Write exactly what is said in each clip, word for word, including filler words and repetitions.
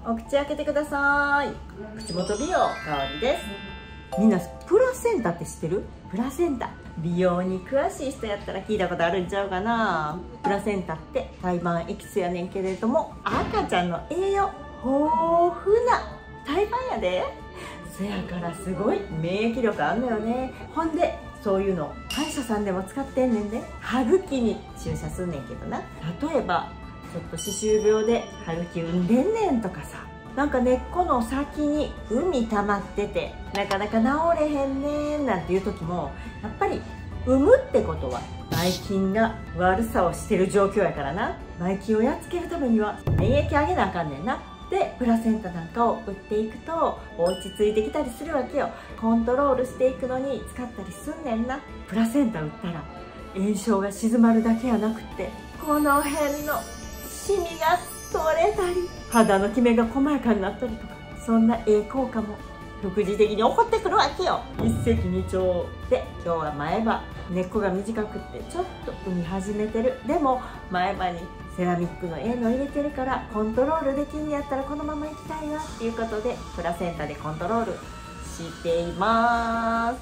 お口開けてください。口元美容香りです。みんなプラセンタって知ってる？プラセンタ、美容に詳しい人やったら聞いたことあるんちゃうかな。プラセンタって胎盤エキスやねんけれども、赤ちゃんの栄養豊富な胎盤やで。そやからすごい免疫力あんのよね。ほんでそういうの歯医者さんでも使ってんねんで。歯茎に注射すんねんけどな、例えばちょっと歯周病で歯茎産んでんねんとかさ、なんか根っこの先に膿溜まっててなかなか治れへんねんなんていう時も、やっぱり産むってことはばい菌が悪さをしてる状況やからな。ばい菌をやっつけるためには免疫上げなあかんねんな。でプラセンタなんかを打っていくと落ち着いてきたりするわけよ。コントロールしていくのに使ったりすんねんな。プラセンタ打ったら炎症が静まるだけやなくってこの辺のシミが取れたり肌のキメが細やかになったりとか、そんなええ効果も副次的に起こってくるわけよ。一石二鳥で今日は前歯根っこが短くってちょっと産み始めてる。でも前歯にセラミックのええの入れてるからコントロールできんやったらこのままいきたいなっていうことでプラセンタでコントロールしています。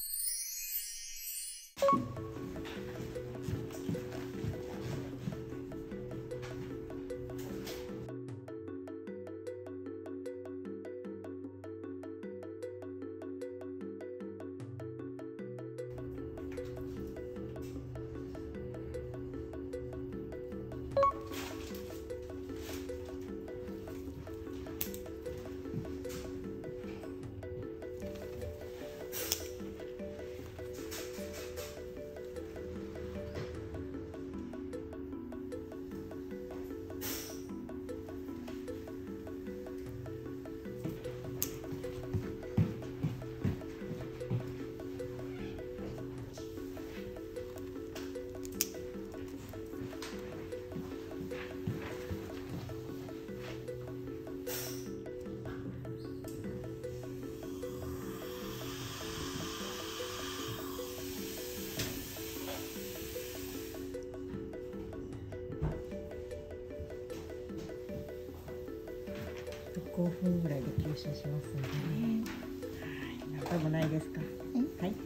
ごふんぐらいで吸収しますんでね。はい、何回もないですか。はい、ありがとうござい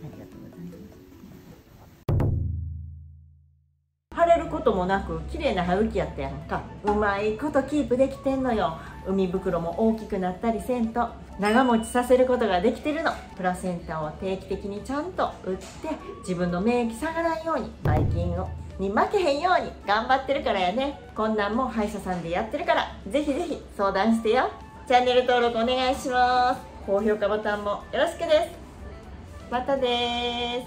ます。腫れることもなく綺麗な歯茎やったやんか。うまいことキープできてんのよ。海袋も大きくなったりせんと長持ちさせることができてるの。プラセンタを定期的にちゃんと打って自分の免疫下がらんように、ばい菌をに負けへんように頑張ってるからやね。こんなんも歯医者さんでやってるから、ぜひぜひ相談してよ。チャンネル登録お願いします。高評価ボタンもよろしくです。またです。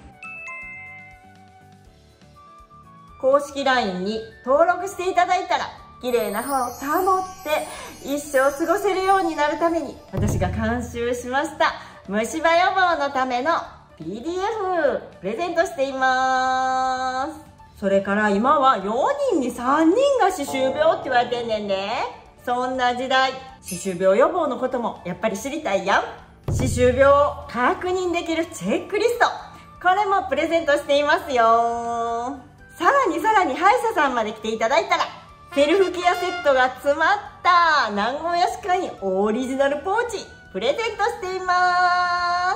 公式 ライン に登録していただいたら綺麗な歯を保って一生過ごせるようになるために私が監修しました虫歯予防のための ピーディーエフ プレゼントしています。それから今はよにんにさんにんが歯周病って言われてんねんで。そんな時代、歯周病予防のこともやっぱり知りたいやん。歯周病を確認できるチェックリスト、これもプレゼントしていますよ。さらにさらに歯医者さんまで来ていただいたらセルフケアセットが詰まった南郷やしかにオリジナルポーチプレゼントしています。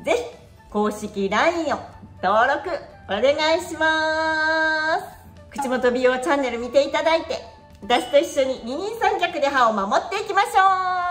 ぜひ公式 ライン を登録お願いします。口元美容チャンネル見ていただいて私と一緒に二人三脚で歯を守っていきましょう。